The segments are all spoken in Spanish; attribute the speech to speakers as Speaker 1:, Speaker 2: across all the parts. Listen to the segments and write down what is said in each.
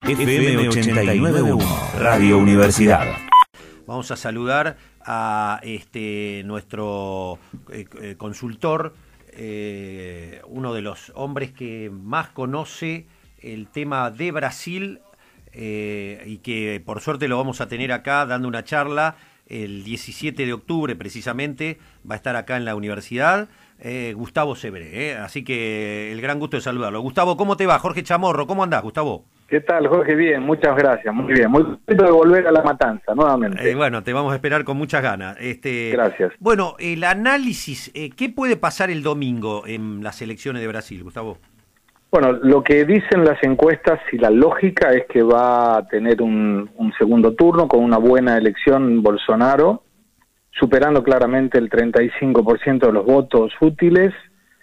Speaker 1: FM 89.1, Radio Universidad.
Speaker 2: Vamos a saludar a nuestro consultor, uno de los hombres que más conoce el tema de Brasil y que por suerte lo vamos a tener acá dando una charla el 17 de octubre precisamente, va a estar acá en la universidad, Gustavo Sebre, así que el gran gusto de saludarlo. Gustavo, ¿cómo te va? Jorge Chamorro, ¿cómo andás, Gustavo?
Speaker 3: ¿Qué tal, Jorge? Bien, muchas gracias, muy bien. Muy contento de volver a La Matanza, nuevamente.
Speaker 2: Bueno, te vamos a esperar con muchas ganas.
Speaker 3: Gracias.
Speaker 2: Bueno, el análisis, ¿qué puede pasar el domingo en las elecciones de Brasil, Gustavo?
Speaker 3: Bueno, lo que dicen las encuestas y la lógica es que va a tener un segundo turno con una buena elección Bolsonaro, superando claramente el 35% de los votos útiles,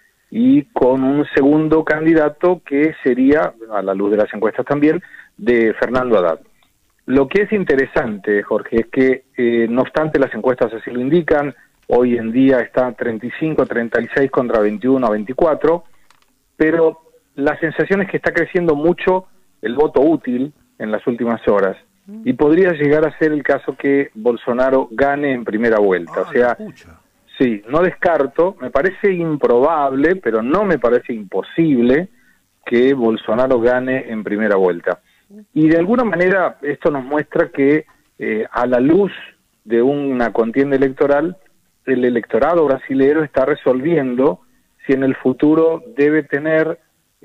Speaker 3: y con un segundo candidato que sería, a la luz de las encuestas también, de Fernando Haddad. Lo que es interesante, Jorge, es que no obstante las encuestas así lo indican, hoy en día está 35-36 contra 21-24, pero la sensación es que está creciendo mucho el voto útil en las últimas horas, y podría llegar a ser el caso que Bolsonaro gane en primera vuelta. O sea, sí, no descarto, me parece improbable, pero no me parece imposible que Bolsonaro gane en primera vuelta. Y de alguna manera esto nos muestra que a la luz de una contienda electoral, el electorado brasilero está resolviendo si en el futuro debe tener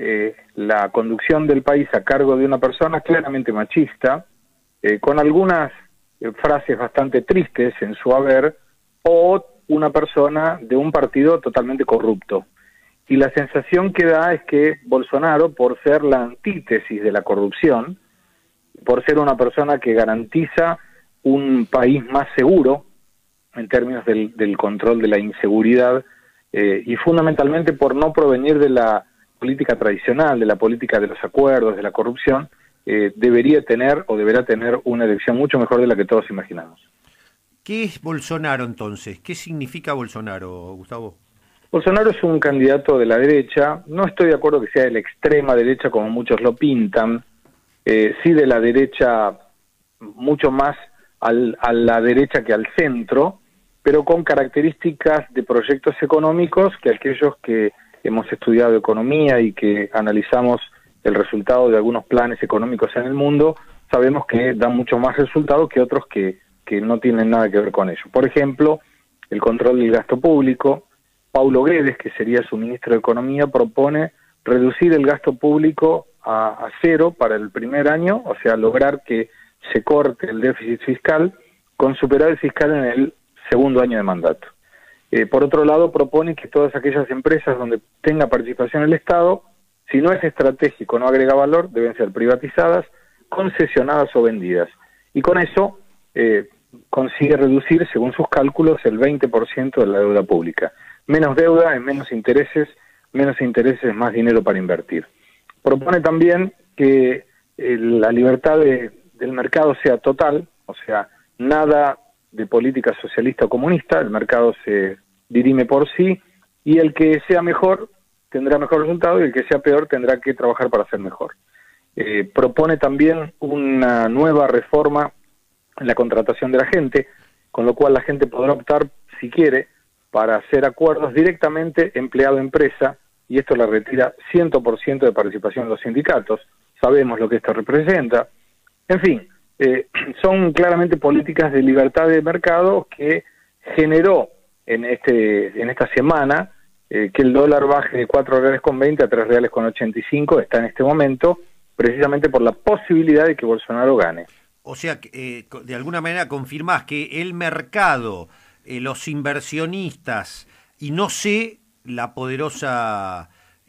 Speaker 3: la conducción del país a cargo de una persona claramente machista, con algunas frases bastante tristes en su haber, o una persona de un partido totalmente corrupto. Y la sensación que da es que Bolsonaro, por ser la antítesis de la corrupción, por ser una persona que garantiza un país más seguro en términos del control de la inseguridad, y fundamentalmente por no provenir de la política tradicional, de la política de los acuerdos, de la corrupción, debería tener o deberá tener una elección mucho mejor de la que todos imaginamos.
Speaker 2: ¿Qué es Bolsonaro entonces? ¿Qué significa Bolsonaro, Gustavo?
Speaker 3: Bolsonaro es un candidato de la derecha. No estoy de acuerdo que sea de la extrema derecha como muchos lo pintan. Sí de la derecha, mucho más a la derecha que al centro, pero con características de proyectos económicos que aquellos que hemos estudiado economía y que analizamos el resultado de algunos planes económicos en el mundo, sabemos que dan mucho más resultado que otros que no tienen nada que ver con ello. Por ejemplo, el control del gasto público. Paulo Guedes, que sería su ministro de Economía, propone reducir el gasto público a cero para el primer año, o sea, lograr que se corte el déficit fiscal con superávit fiscal en el segundo año de mandato. Por otro lado, propone que todas aquellas empresas donde tenga participación el Estado, si no es estratégico, no agrega valor, deben ser privatizadas, concesionadas o vendidas. Y con eso consigue reducir, según sus cálculos, el 20% de la deuda pública. Menos deuda es menos intereses es más dinero para invertir. Propone también que la libertad del mercado sea total, o sea, nada de política socialista o comunista, el mercado se dirime por sí, y el que sea mejor tendrá mejor resultado y el que sea peor tendrá que trabajar para ser mejor. Propone también una nueva reforma en la contratación de la gente, con lo cual la gente podrá optar, si quiere, para hacer acuerdos directamente empleado-empresa, y esto le retira 100% de participación en los sindicatos. Sabemos lo que esto representa. En fin, son claramente políticas de libertad de mercado que generó en esta semana que el dólar baje de 4,20 a 3,85, está en este momento, precisamente por la posibilidad de que Bolsonaro gane.
Speaker 2: O sea, de alguna manera confirmás que el mercado, los inversionistas y no sé, la poderosa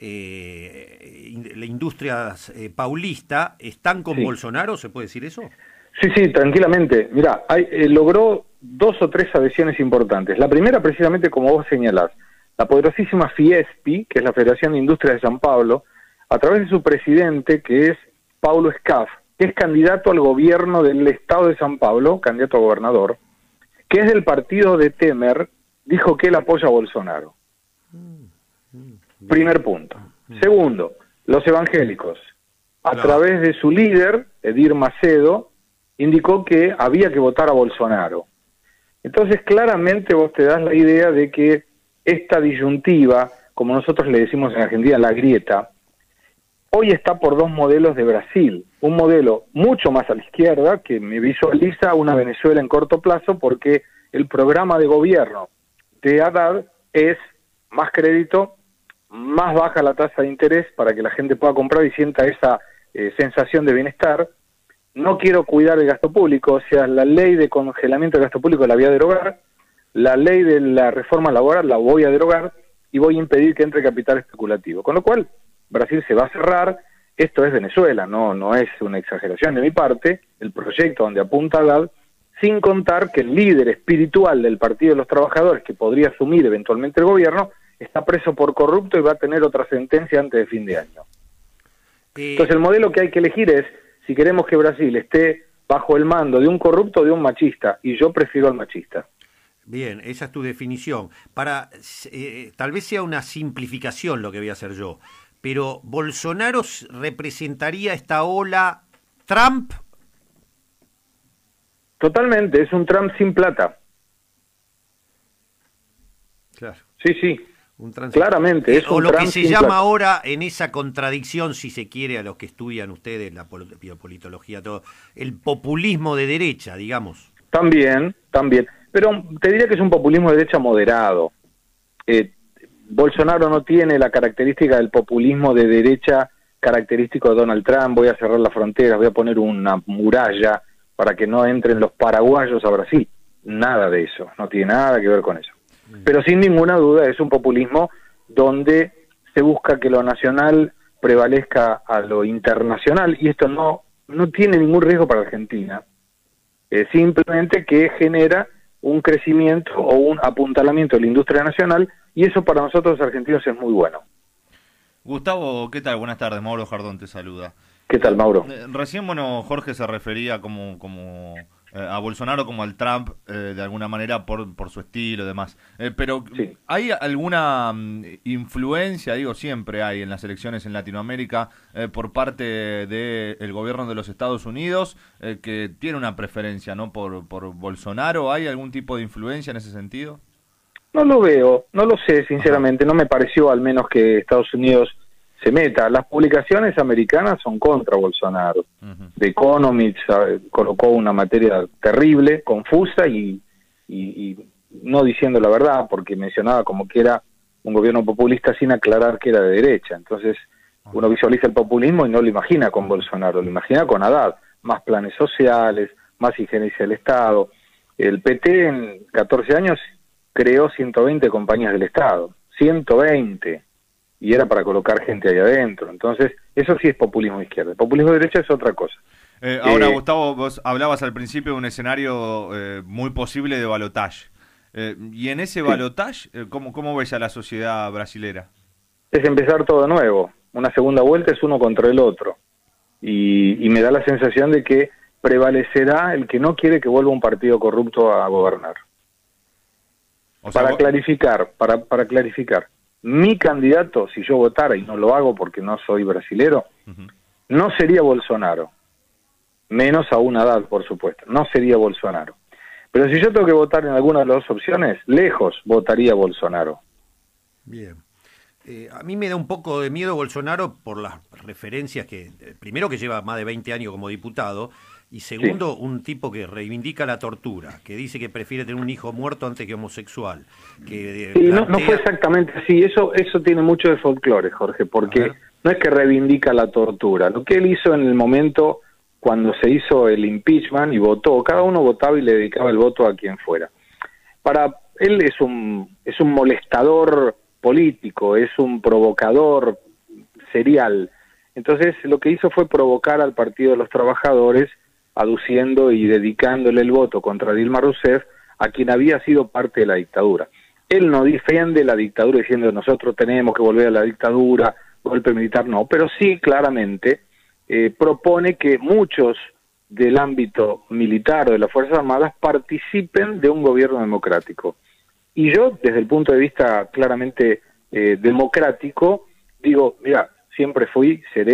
Speaker 2: la industria paulista, ¿están con Bolsonaro? ¿Se puede decir eso?
Speaker 3: Sí, tranquilamente. Mirá, logró 2 o 3 adhesiones importantes. La primera, precisamente como vos señalás, la poderosísima Fiesp, que es la Federación de Industrias de San Pablo, a través de su presidente, que es Paulo Scaff, que es candidato al gobierno del estado de San Pablo, candidato a gobernador, que es del partido de Temer, dijo que él apoya a Bolsonaro. Primer punto. Segundo, los evangélicos. a través de su líder, Edir Macedo, indicó que había que votar a Bolsonaro. Entonces, claramente vos te das la idea de que esta disyuntiva, como nosotros le decimos en Argentina, la grieta, hoy está por dos modelos de Brasil. Un modelo mucho más a la izquierda, que me visualiza una Venezuela en corto plazo, porque el programa de gobierno de Haddad es más crédito, más baja la tasa de interés para que la gente pueda comprar y sienta esa sensación de bienestar. No quiero cuidar el gasto público, o sea, la ley de congelamiento del gasto público la voy a derogar, la ley de la reforma laboral la voy a derogar y voy a impedir que entre capital especulativo. Con lo cual, Brasil se va a cerrar. Esto es Venezuela, no es una exageración de mi parte, el proyecto donde apunta Haddad, sin contar que el líder espiritual del Partido de los Trabajadores, que podría asumir eventualmente el gobierno, está preso por corrupto y va a tener otra sentencia antes de fin de año. Entonces el modelo que hay que elegir es si queremos que Brasil esté bajo el mando de un corrupto o de un machista, y yo prefiero al machista.
Speaker 2: Bien, esa es tu definición. Tal vez sea una simplificación lo que voy a hacer yo, pero ¿Bolsonaro representaría esta ola Trump?
Speaker 3: Totalmente, es un Trump sin plata.
Speaker 2: Claro.
Speaker 3: Sí. Claramente, es
Speaker 2: o
Speaker 3: un
Speaker 2: lo
Speaker 3: Trump
Speaker 2: que se
Speaker 3: sin
Speaker 2: llama
Speaker 3: plata.
Speaker 2: ahora, en esa contradicción, si se quiere, a los que estudian ustedes la biopolitología, todo, el populismo de derecha, digamos.
Speaker 3: También, pero te diría que es un populismo de derecha moderado. Bolsonaro no tiene la característica del populismo de derecha característico de Donald Trump. Voy a cerrar las fronteras, voy a poner una muralla para que no entren los paraguayos a Brasil. Nada de eso, no tiene nada que ver con eso. Pero sin ninguna duda es un populismo donde se busca que lo nacional prevalezca a lo internacional, y esto no tiene ningún riesgo para Argentina. Simplemente que genera un crecimiento o un apuntalamiento de la industria nacional, y eso para nosotros los argentinos es muy bueno.
Speaker 4: Gustavo, ¿qué tal? Buenas tardes, Mauro Jardón te saluda.
Speaker 3: ¿Qué tal, Mauro?
Speaker 4: Recién, Jorge se refería como a Bolsonaro como al Trump, de alguna manera, por su estilo y demás. Pero, sí. ¿Hay alguna influencia, siempre hay en las elecciones en Latinoamérica, por parte del gobierno de los Estados Unidos, que tiene una preferencia, ¿no?, por Bolsonaro? ¿Hay algún tipo de influencia en ese sentido?
Speaker 3: No lo veo, no lo sé, sinceramente. No me pareció, al menos, que Estados Unidos se meta. Las publicaciones americanas son contra Bolsonaro. The Economist colocó una materia terrible, confusa y no diciendo la verdad, porque mencionaba como que era un gobierno populista sin aclarar que era de derecha. Entonces uno visualiza el populismo y no lo imagina con Bolsonaro, lo imagina con Haddad. Más planes sociales, más injerencia del Estado. El PT en 14 años creó 120 compañías del Estado, 120, y era para colocar gente ahí adentro. Entonces, eso sí es populismo de izquierda. El populismo de derecha es otra cosa.
Speaker 4: Ahora, Gustavo, vos hablabas al principio de un escenario muy posible de balotaje. Y en ese balotaje, ¿cómo ves a la sociedad brasilera?
Speaker 3: Es empezar todo de nuevo. Una segunda vuelta es uno contra el otro. Y me da la sensación de que prevalecerá el que no quiere que vuelva un partido corrupto a gobernar. O sea, para clarificar, mi candidato, si yo votara, y no lo hago porque no soy brasilero, no sería Bolsonaro, menos aún Haddad, por supuesto, no sería Bolsonaro. Pero si yo tengo que votar en alguna de las dos opciones, lejos votaría Bolsonaro.
Speaker 2: Bien. A mí me da un poco de miedo Bolsonaro por las referencias que, primero, que lleva más de 20 años como diputado, y segundo, un tipo que reivindica la tortura, que dice que prefiere tener un hijo muerto antes que homosexual. Que
Speaker 3: no fue exactamente así, eso tiene mucho de folclore, Jorge, porque no es que reivindica la tortura. Lo que él hizo en el momento cuando se hizo el impeachment y votó, cada uno votaba y le dedicaba el voto a quien fuera. Para él es un molestador político, es un provocador serial. Entonces lo que hizo fue provocar al Partido de los Trabajadores, aduciendo y dedicándole el voto contra Dilma Rousseff, a quien había sido parte de la dictadura. Él no defiende la dictadura diciendo nosotros tenemos que volver a la dictadura, golpe militar, no, pero sí claramente propone que muchos del ámbito militar o de las Fuerzas Armadas participen de un gobierno democrático. Y yo, desde el punto de vista claramente democrático, digo, mira, siempre fui, seré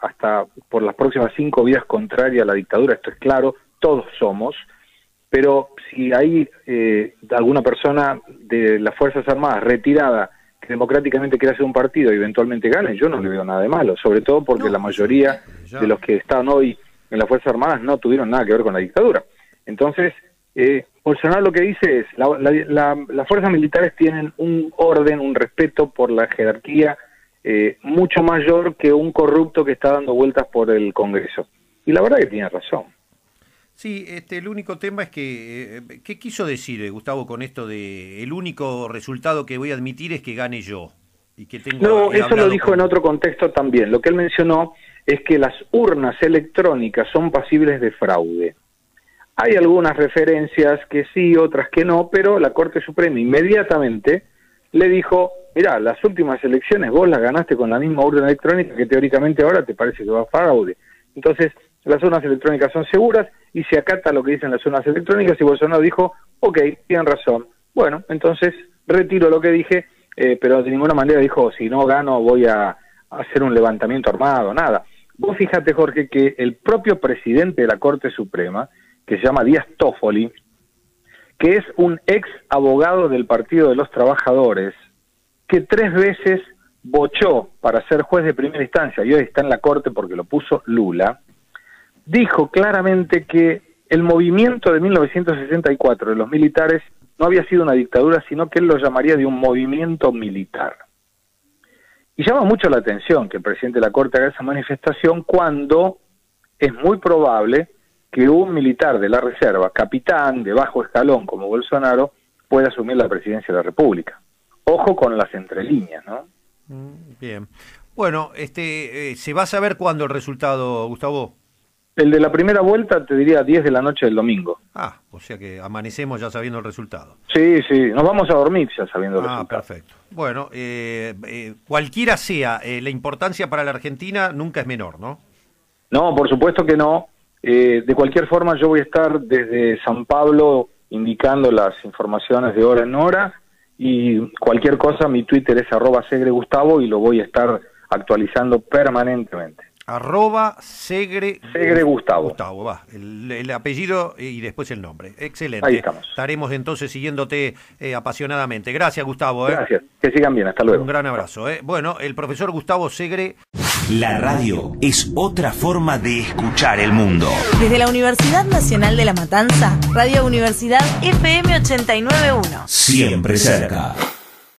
Speaker 3: hasta por las próximas 5 vidas contraria a la dictadura, esto es claro, todos somos, pero si hay alguna persona de las Fuerzas Armadas retirada que democráticamente quiere hacer un partido y eventualmente gane, yo no le veo nada de malo, sobre todo porque la mayoría de los que están hoy en las Fuerzas Armadas no tuvieron nada que ver con la dictadura. Entonces, Bolsonaro lo que dice es, las fuerzas militares tienen un orden, un respeto por la jerarquía mucho mayor que un corrupto que está dando vueltas por el Congreso. Y la verdad que tiene razón.
Speaker 2: Sí, el único tema es que, ¿qué quiso decir Gustavo con esto de el único resultado que voy a admitir es que gane yo? Y que tengo,
Speaker 3: no, eso lo dijo en otro contexto también. Lo que él mencionó es que las urnas electrónicas son pasibles de fraude. Hay algunas referencias que sí, otras que no, pero la Corte Suprema inmediatamente le dijo, mirá, las últimas elecciones vos las ganaste con la misma urna electrónica que teóricamente ahora te parece que va a fraude. Entonces, las urnas electrónicas son seguras y se acata lo que dicen las urnas electrónicas y Bolsonaro dijo, ok, tienen razón. Bueno, entonces retiro lo que dije, pero de ninguna manera dijo, si no gano voy a hacer un levantamiento armado, nada. Vos fíjate, Jorge, que el propio presidente de la Corte Suprema, que se llama Díaz Toffoli, que es un ex abogado del Partido de los Trabajadores, que 3 veces bochó para ser juez de primera instancia y hoy está en la Corte porque lo puso Lula, dijo claramente que el movimiento de 1964 de los militares no había sido una dictadura, sino que él lo llamaría de un movimiento militar. Y llama mucho la atención que el presidente de la Corte haga esa manifestación cuando es muy probable que un militar de la Reserva, capitán de bajo escalón como Bolsonaro, pueda asumir la presidencia de la República. Ojo con las entrelíneas, ¿no?
Speaker 2: Bien. Bueno, ¿se va a saber cuándo el resultado, Gustavo?
Speaker 3: El de la primera vuelta te diría 10 de la noche del domingo.
Speaker 2: Ah, o sea que amanecemos ya sabiendo el resultado.
Speaker 3: Sí, nos vamos a dormir ya sabiendo el resultado.
Speaker 2: Perfecto. Bueno, cualquiera sea, la importancia para la Argentina nunca es menor, ¿no?
Speaker 3: No, por supuesto que no. De cualquier forma yo voy a estar desde San Pablo indicando las informaciones de hora en hora y cualquier cosa mi Twitter es @segregustavo y lo voy a estar actualizando permanentemente.
Speaker 2: Segre
Speaker 3: Gustavo.
Speaker 2: Gustavo, va. El apellido y después el nombre. Excelente.
Speaker 3: Ahí estamos.
Speaker 2: Estaremos entonces siguiéndote apasionadamente. Gracias, Gustavo.
Speaker 3: Gracias. Que sigan bien. Hasta luego.
Speaker 2: Un gran abrazo. Bueno, el profesor Gustavo Segre.
Speaker 1: La radio es otra forma de escuchar el mundo.
Speaker 5: Desde la Universidad Nacional de La Matanza, Radio Universidad FM 89.1.
Speaker 1: Siempre cerca.